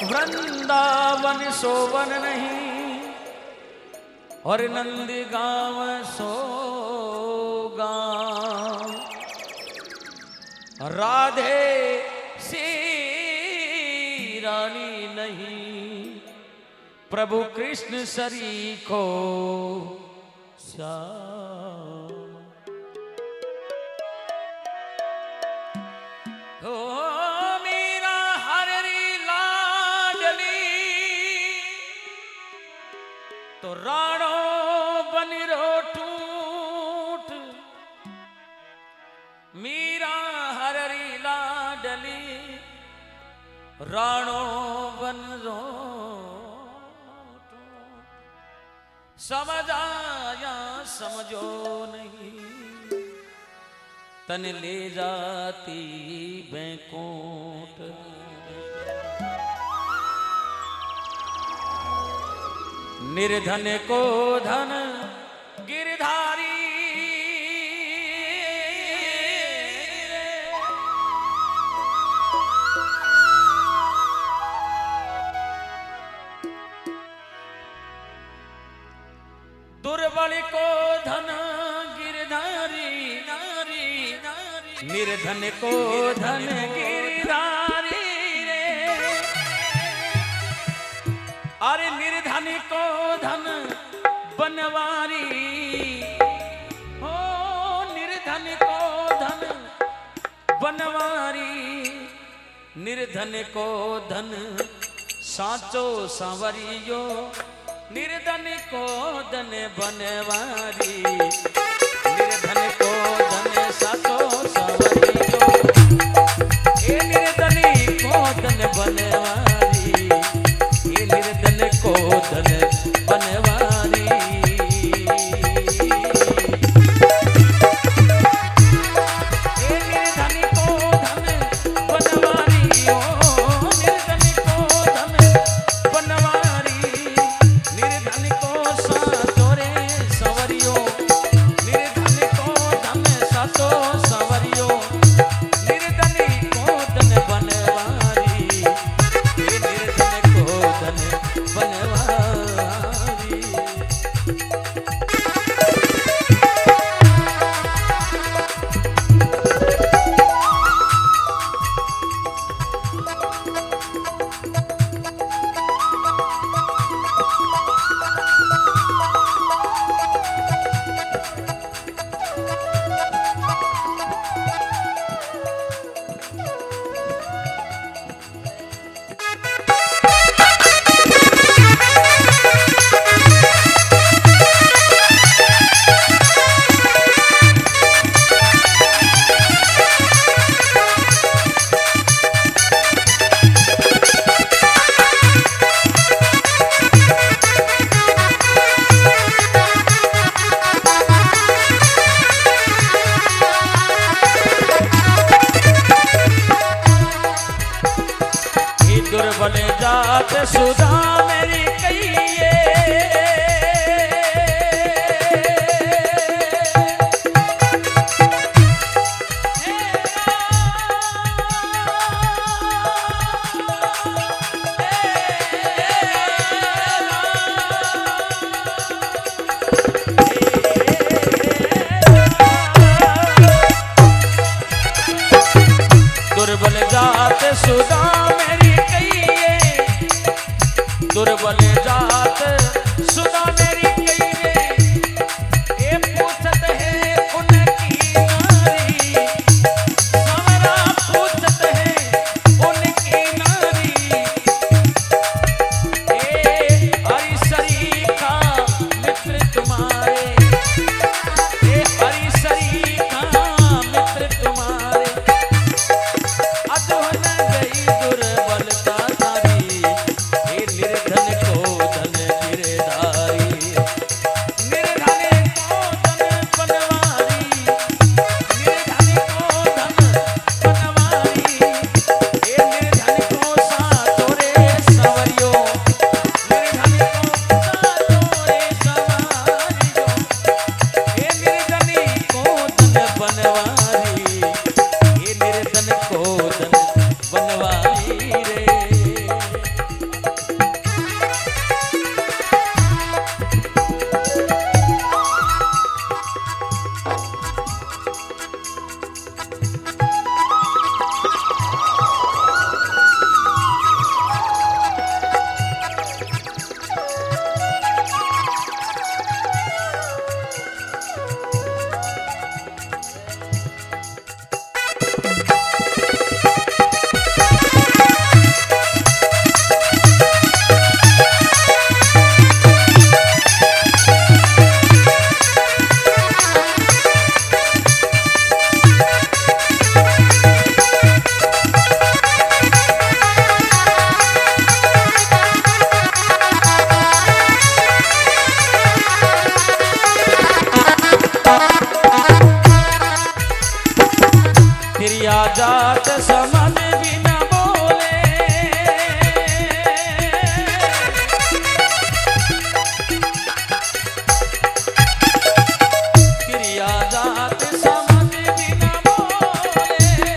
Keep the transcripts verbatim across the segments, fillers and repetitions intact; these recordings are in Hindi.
वृंदावन सोवन नहीं और नंदी गाँव सो गाँव। राधे सी रानी नहीं प्रभु कृष्ण सरी को श्याम। ओ मीरा हरी लाडली तो राणो बनिरो टूट। मीरा हरी लाडली राणो बनिरो समझ आया समझो नहीं तन ले जाती बैकुंठ। निर्धन को धन गिरधारी दुर्बल को धन गिरधारी नारी नारी। निर्धन को धन गिरधारी रे अरे निर्धन को धन बनवारी। हो निर्धन को धन बनवारी। निर्धन को धन साचो सांवरियो निर्धन को धन बनवारी। निर्धन को धन साचो सांवरियो ये निर्धन को धन बनवारी। ये निर्धन को धन बनवारी। ये निर्धन को धन बनवारी। ओ निर्धन को धन बनवारी। निर्धन को साचो रे संवरियो जात समझ भी न बोले, क्रिया जात समझ भी न बोले,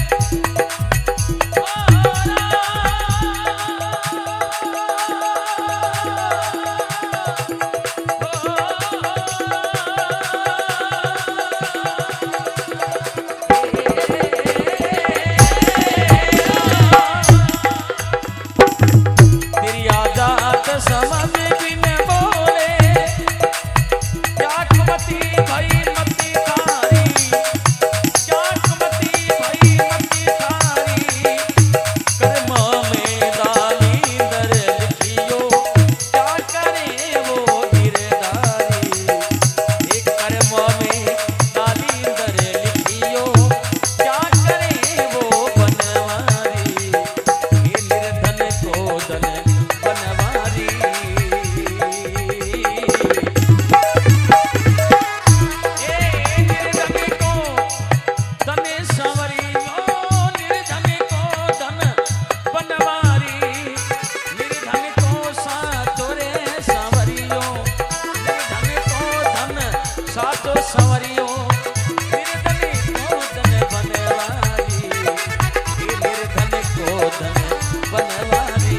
समझ भी न बोले, त्यागमती भई मती थारी, त्यागमती भई मती थारी, कर्म में डाली दर लिखियो, क्या करे वो गिरधारी, एक कर्म में डाली दर लिखियो, क्या करे वो बनवारी, ये निर्धन को धन बनवारी। सातो संवरियो निर्धन को धन बनवारी, ये निर्धन को धन बनवारी।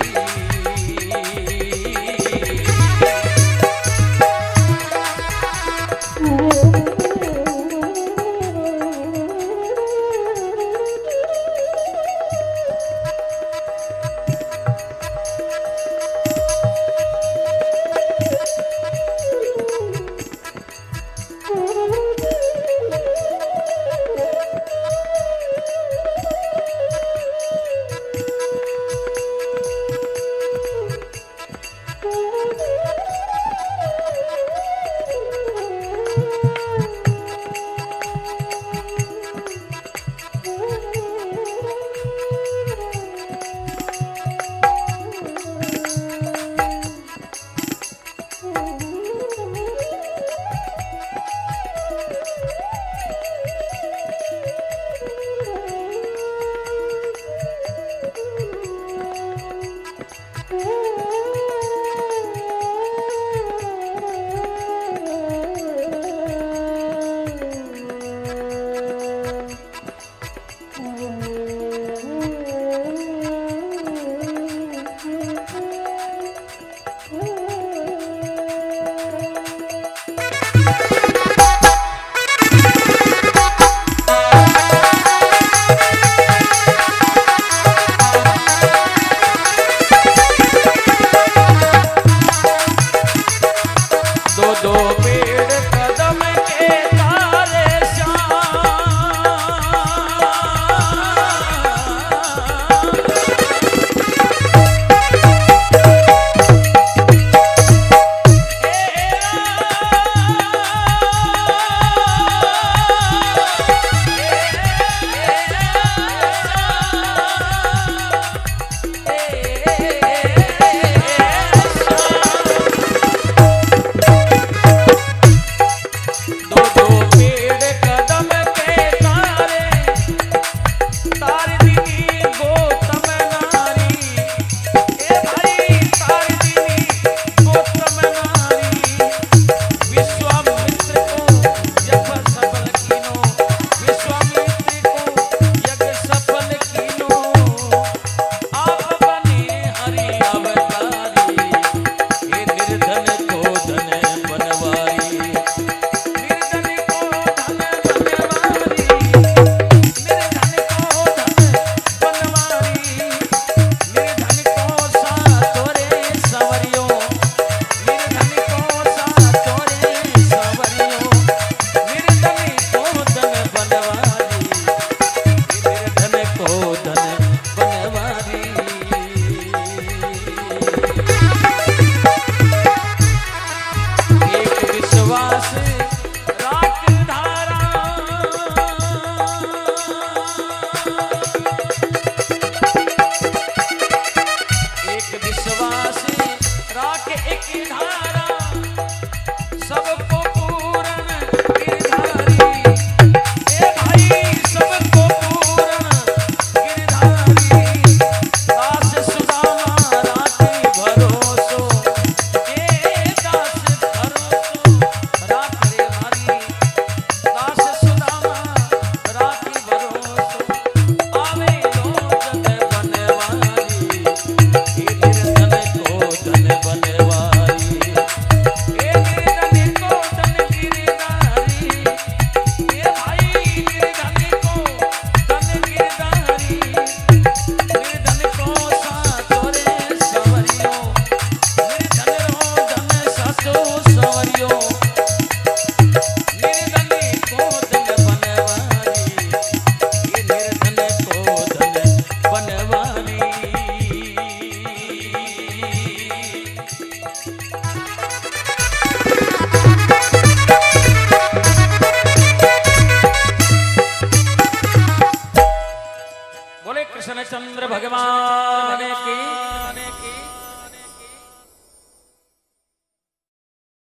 रामचंद्र भगवान की